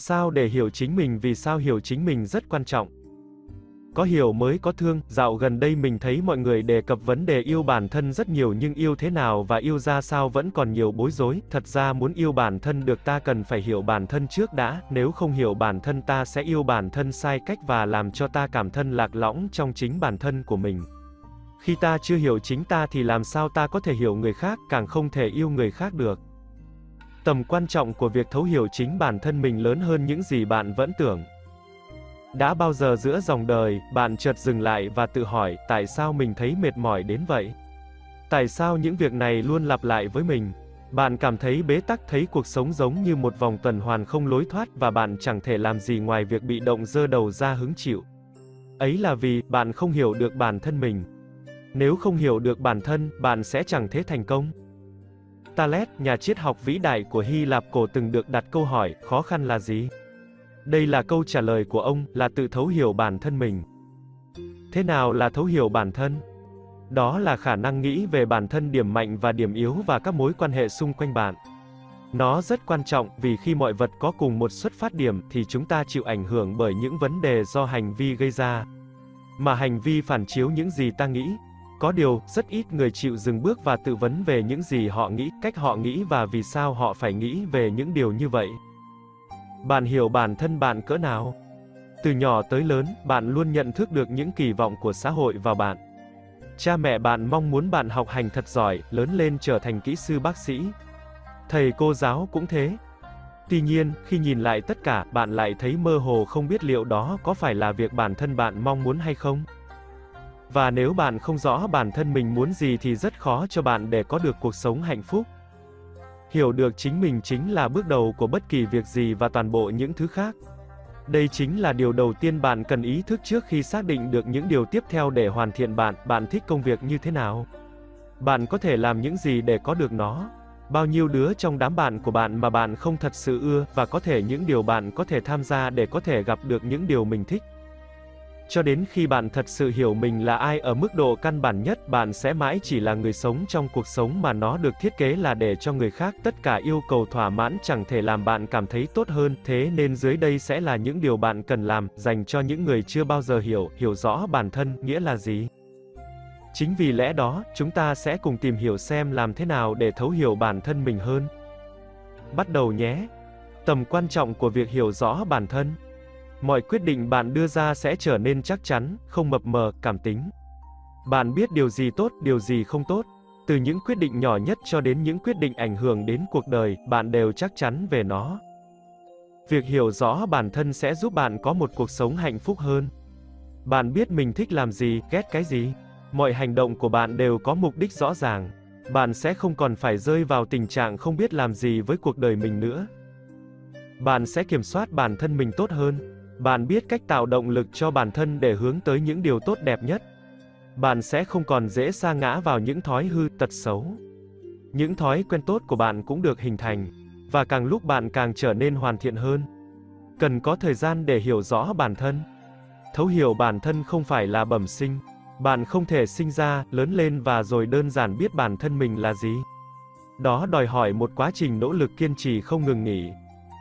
Sao để hiểu chính mình? Vì sao hiểu chính mình rất quan trọng? Có hiểu mới có thương. Dạo gần đây mình thấy mọi người đề cập vấn đề yêu bản thân rất nhiều, nhưng yêu thế nào và yêu ra sao vẫn còn nhiều bối rối. Thật ra muốn yêu bản thân được ta cần phải hiểu bản thân trước đã, nếu không hiểu bản thân ta sẽ yêu bản thân sai cách và làm cho ta cảm thân lạc lõng trong chính bản thân của mình. Khi ta chưa hiểu chính ta thì làm sao ta có thể hiểu người khác, càng không thể yêu người khác được. Tầm quan trọng của việc thấu hiểu chính bản thân mình lớn hơn những gì bạn vẫn tưởng. Đã bao giờ giữa dòng đời, bạn chợt dừng lại và tự hỏi, tại sao mình thấy mệt mỏi đến vậy? Tại sao những việc này luôn lặp lại với mình? Bạn cảm thấy bế tắc, thấy cuộc sống giống như một vòng tuần hoàn không lối thoát và bạn chẳng thể làm gì ngoài việc bị động giơ đầu ra hứng chịu. Ấy là vì, bạn không hiểu được bản thân mình. Nếu không hiểu được bản thân, bạn sẽ chẳng thể thành công. Thales, nhà triết học vĩ đại của Hy Lạp cổ từng được đặt câu hỏi, khó khăn là gì? Đây là câu trả lời của ông, là tự thấu hiểu bản thân mình. Thế nào là thấu hiểu bản thân? Đó là khả năng nghĩ về bản thân, điểm mạnh và điểm yếu và các mối quan hệ xung quanh bạn. Nó rất quan trọng, vì khi mọi vật có cùng một xuất phát điểm, thì chúng ta chịu ảnh hưởng bởi những vấn đề do hành vi gây ra. Mà hành vi phản chiếu những gì ta nghĩ. Có điều, rất ít người chịu dừng bước và tự vấn về những gì họ nghĩ, cách họ nghĩ và vì sao họ phải nghĩ về những điều như vậy. Bạn hiểu bản thân bạn cỡ nào? Từ nhỏ tới lớn, bạn luôn nhận thức được những kỳ vọng của xã hội vào bạn. Cha mẹ bạn mong muốn bạn học hành thật giỏi, lớn lên trở thành kỹ sư bác sĩ. Thầy cô giáo cũng thế. Tuy nhiên, khi nhìn lại tất cả, bạn lại thấy mơ hồ không biết liệu đó có phải là việc bản thân bạn mong muốn hay không. Và nếu bạn không rõ bản thân mình muốn gì thì rất khó cho bạn để có được cuộc sống hạnh phúc. Hiểu được chính mình chính là bước đầu của bất kỳ việc gì và toàn bộ những thứ khác. Đây chính là điều đầu tiên bạn cần ý thức trước khi xác định được những điều tiếp theo để hoàn thiện bạn. Bạn thích công việc như thế nào? Bạn có thể làm những gì để có được nó? Bao nhiêu đứa trong đám bạn của bạn mà bạn không thật sự ưa, và có thể những điều bạn có thể tham gia để có thể gặp được những điều mình thích. Cho đến khi bạn thật sự hiểu mình là ai ở mức độ căn bản nhất, bạn sẽ mãi chỉ là người sống trong cuộc sống mà nó được thiết kế là để cho người khác. Tất cả yêu cầu thỏa mãn chẳng thể làm bạn cảm thấy tốt hơn, thế nên dưới đây sẽ là những điều bạn cần làm, dành cho những người chưa bao giờ hiểu rõ bản thân, nghĩa là gì. Chính vì lẽ đó, chúng ta sẽ cùng tìm hiểu xem làm thế nào để thấu hiểu bản thân mình hơn. Bắt đầu nhé! Tầm quan trọng của việc hiểu rõ bản thân. Mọi quyết định bạn đưa ra sẽ trở nên chắc chắn, không mập mờ, cảm tính. Bạn biết điều gì tốt, điều gì không tốt. Từ những quyết định nhỏ nhất cho đến những quyết định ảnh hưởng đến cuộc đời, bạn đều chắc chắn về nó. Việc hiểu rõ bản thân sẽ giúp bạn có một cuộc sống hạnh phúc hơn. Bạn biết mình thích làm gì, ghét cái gì. Mọi hành động của bạn đều có mục đích rõ ràng. Bạn sẽ không còn phải rơi vào tình trạng không biết làm gì với cuộc đời mình nữa. Bạn sẽ kiểm soát bản thân mình tốt hơn. Bạn biết cách tạo động lực cho bản thân để hướng tới những điều tốt đẹp nhất. Bạn sẽ không còn dễ sa ngã vào những thói hư, tật xấu. Những thói quen tốt của bạn cũng được hình thành, và càng lúc bạn càng trở nên hoàn thiện hơn. Cần có thời gian để hiểu rõ bản thân. Thấu hiểu bản thân không phải là bẩm sinh. Bạn không thể sinh ra, lớn lên và rồi đơn giản biết bản thân mình là gì. Đó đòi hỏi một quá trình nỗ lực kiên trì không ngừng nghỉ.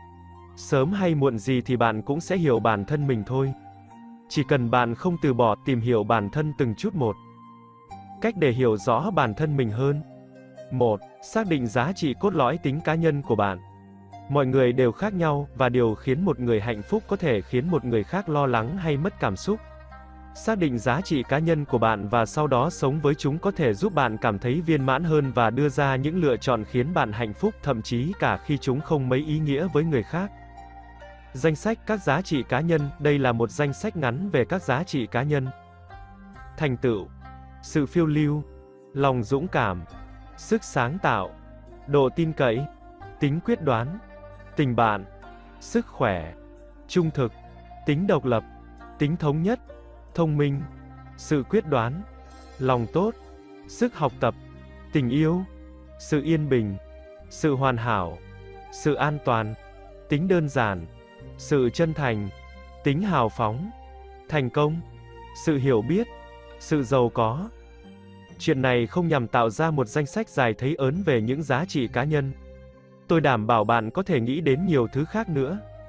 Sớm hay muộn gì thì bạn cũng sẽ hiểu bản thân mình thôi. Chỉ cần bạn không từ bỏ tìm hiểu bản thân từng chút một. Cách để hiểu rõ bản thân mình hơn. 1. Xác định giá trị cốt lõi tính cá nhân của bạn. Mọi người đều khác nhau, và điều khiến một người hạnh phúc có thể khiến một người khác lo lắng hay mất cảm xúc. Xác định giá trị cá nhân của bạn và sau đó sống với chúng có thể giúp bạn cảm thấy viên mãn hơn và đưa ra những lựa chọn khiến bạn hạnh phúc, thậm chí cả khi chúng không mấy ý nghĩa với người khác. Danh sách các giá trị cá nhân, đây là một danh sách ngắn về các giá trị cá nhân. Thành tựu, sự phiêu lưu, lòng dũng cảm, sức sáng tạo, độ tin cậy, tính quyết đoán, tình bạn, sức khỏe, trung thực, tính độc lập, tính thống nhất, thông minh, sự quyết đoán, lòng tốt, sức học tập, tình yêu, sự yên bình, sự hoàn hảo, sự an toàn, tính đơn giản, sự chân thành, tính hào phóng, thành công, sự hiểu biết, sự giàu có. Chuyện này không nhằm tạo ra một danh sách dài thấy ớn về những giá trị cá nhân. Tôi đảm bảo bạn có thể nghĩ đến nhiều thứ khác nữa.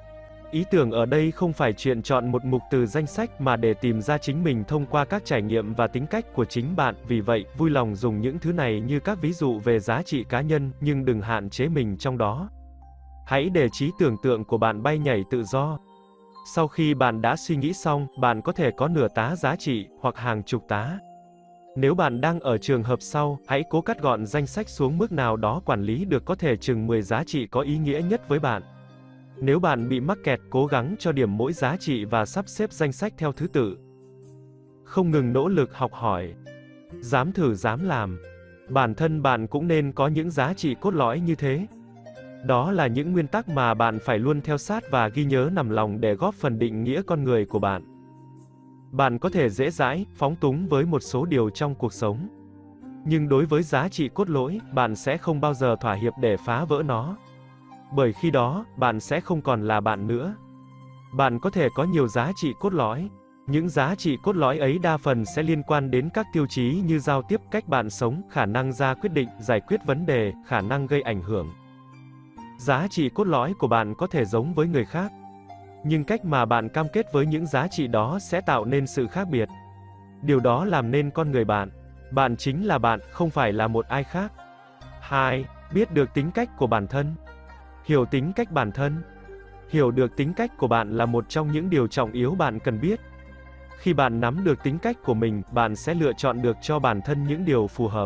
Ý tưởng ở đây không phải chuyện chọn một mục từ danh sách mà để tìm ra chính mình thông qua các trải nghiệm và tính cách của chính bạn, vì vậy, vui lòng dùng những thứ này như các ví dụ về giá trị cá nhân, nhưng đừng hạn chế mình trong đó. Hãy để trí tưởng tượng của bạn bay nhảy tự do. Sau khi bạn đã suy nghĩ xong, bạn có thể có nửa tá giá trị, hoặc hàng chục tá. Nếu bạn đang ở trường hợp sau, hãy cố cắt gọn danh sách xuống mức nào đó quản lý được, có thể chừng 10 giá trị có ý nghĩa nhất với bạn. Nếu bạn bị mắc kẹt, cố gắng cho điểm mỗi giá trị và sắp xếp danh sách theo thứ tự. Không ngừng nỗ lực học hỏi. Dám thử dám làm. Bản thân bạn cũng nên có những giá trị cốt lõi như thế. Đó là những nguyên tắc mà bạn phải luôn theo sát và ghi nhớ nằm lòng để góp phần định nghĩa con người của bạn. Bạn có thể dễ dãi, phóng túng với một số điều trong cuộc sống. Nhưng đối với giá trị cốt lõi, bạn sẽ không bao giờ thỏa hiệp để phá vỡ nó. Bởi khi đó, bạn sẽ không còn là bạn nữa. Bạn có thể có nhiều giá trị cốt lõi. Những giá trị cốt lõi ấy đa phần sẽ liên quan đến các tiêu chí như giao tiếp, cách bạn sống, khả năng ra quyết định, giải quyết vấn đề, khả năng gây ảnh hưởng. Giá trị cốt lõi của bạn có thể giống với người khác, nhưng cách mà bạn cam kết với những giá trị đó sẽ tạo nên sự khác biệt. Điều đó làm nên con người bạn. Bạn chính là bạn, không phải là một ai khác. 2. Biết được tính cách của bản thân. Hiểu tính cách bản thân. Hiểu được tính cách của bạn là một trong những điều trọng yếu bạn cần biết. Khi bạn nắm được tính cách của mình, bạn sẽ lựa chọn được cho bản thân những điều phù hợp.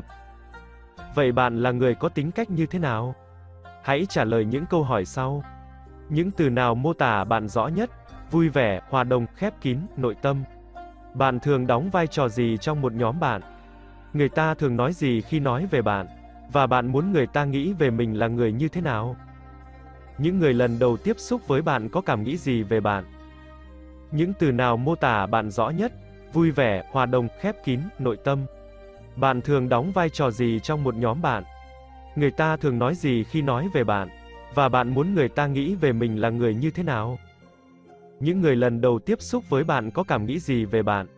Vậy bạn là người có tính cách như thế nào? Hãy trả lời những câu hỏi sau. Những từ nào mô tả bạn rõ nhất? Vui vẻ, hòa đồng, khép kín, nội tâm. Bạn thường đóng vai trò gì trong một nhóm bạn? Người ta thường nói gì khi nói về bạn? Và bạn muốn người ta nghĩ về mình là người như thế nào? Những người lần đầu tiếp xúc với bạn có cảm nghĩ gì về bạn? Những từ nào mô tả bạn rõ nhất? Vui vẻ, hòa đồng, khép kín, nội tâm. Bạn thường đóng vai trò gì trong một nhóm bạn? Người ta thường nói gì khi nói về bạn? Và bạn muốn người ta nghĩ về mình là người như thế nào? Những người lần đầu tiếp xúc với bạn có cảm nghĩ gì về bạn?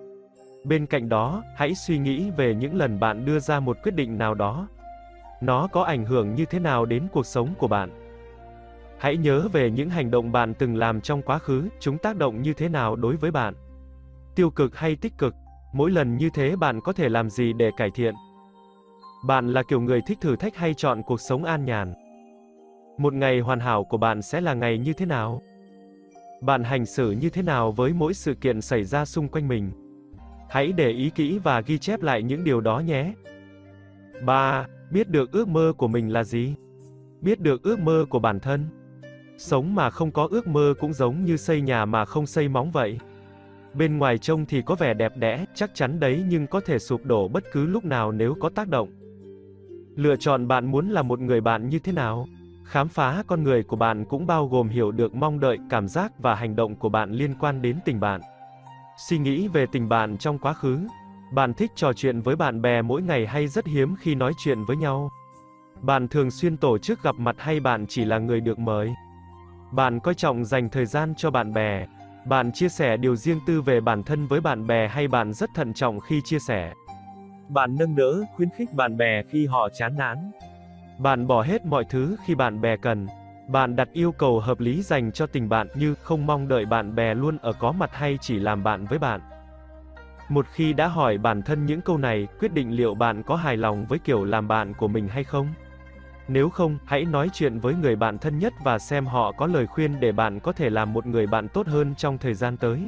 Bên cạnh đó, hãy suy nghĩ về những lần bạn đưa ra một quyết định nào đó. Nó có ảnh hưởng như thế nào đến cuộc sống của bạn? Hãy nhớ về những hành động bạn từng làm trong quá khứ, chúng tác động như thế nào đối với bạn? Tiêu cực hay tích cực? Mỗi lần như thế bạn có thể làm gì để cải thiện? Bạn là kiểu người thích thử thách hay chọn cuộc sống an nhàn? Một ngày hoàn hảo của bạn sẽ là ngày như thế nào? Bạn hành xử như thế nào với mỗi sự kiện xảy ra xung quanh mình? Hãy để ý kỹ và ghi chép lại những điều đó nhé. 3. Biết được ước mơ của mình là gì? Biết được ước mơ của bản thân. Sống mà không có ước mơ cũng giống như xây nhà mà không xây móng vậy. Bên ngoài trông thì có vẻ đẹp đẽ, chắc chắn đấy, nhưng có thể sụp đổ bất cứ lúc nào nếu có tác động. Lựa chọn bạn muốn là một người bạn như thế nào. Khám phá con người của bạn cũng bao gồm hiểu được mong đợi, cảm giác và hành động của bạn liên quan đến tình bạn. Suy nghĩ về tình bạn trong quá khứ. Bạn thích trò chuyện với bạn bè mỗi ngày hay rất hiếm khi nói chuyện với nhau? Bạn thường xuyên tổ chức gặp mặt hay bạn chỉ là người được mời? Bạn coi trọng dành thời gian cho bạn bè? Bạn chia sẻ điều riêng tư về bản thân với bạn bè hay bạn rất thận trọng khi chia sẻ? Bạn nâng đỡ, khuyến khích bạn bè khi họ chán nản? Bạn bỏ hết mọi thứ khi bạn bè cần? Bạn đặt yêu cầu hợp lý dành cho tình bạn như không mong đợi bạn bè luôn ở có mặt hay chỉ làm bạn với bạn? Một khi đã hỏi bản thân những câu này, quyết định liệu bạn có hài lòng với kiểu làm bạn của mình hay không. Nếu không, hãy nói chuyện với người bạn thân nhất và xem họ có lời khuyên để bạn có thể làm một người bạn tốt hơn trong thời gian tới.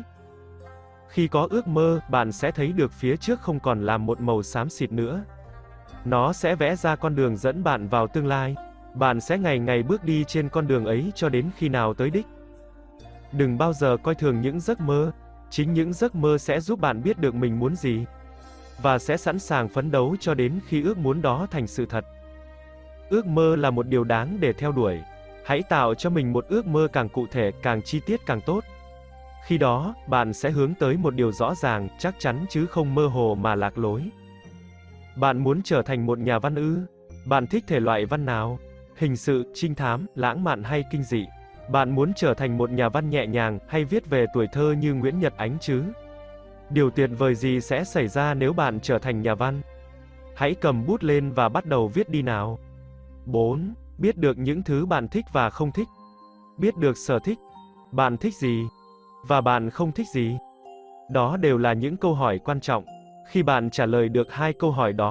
Khi có ước mơ, bạn sẽ thấy được phía trước không còn là một màu xám xịt nữa. Nó sẽ vẽ ra con đường dẫn bạn vào tương lai. Bạn sẽ ngày ngày bước đi trên con đường ấy cho đến khi nào tới đích. Đừng bao giờ coi thường những giấc mơ. Chính những giấc mơ sẽ giúp bạn biết được mình muốn gì, và sẽ sẵn sàng phấn đấu cho đến khi ước muốn đó thành sự thật. Ước mơ là một điều đáng để theo đuổi. Hãy tạo cho mình một ước mơ càng cụ thể, càng chi tiết càng tốt. Khi đó, bạn sẽ hướng tới một điều rõ ràng, chắc chắn chứ không mơ hồ mà lạc lối. Bạn muốn trở thành một nhà văn ư? Bạn thích thể loại văn nào? Hình sự, trinh thám, lãng mạn hay kinh dị? Bạn muốn trở thành một nhà văn nhẹ nhàng, hay viết về tuổi thơ như Nguyễn Nhật Ánh chứ? Điều tuyệt vời gì sẽ xảy ra nếu bạn trở thành nhà văn? Hãy cầm bút lên và bắt đầu viết đi nào. 4. Biết được những thứ bạn thích và không thích. Biết được sở thích. Bạn thích gì? Và bạn không thích gì? Đó đều là những câu hỏi quan trọng. Khi bạn trả lời được hai câu hỏi đó,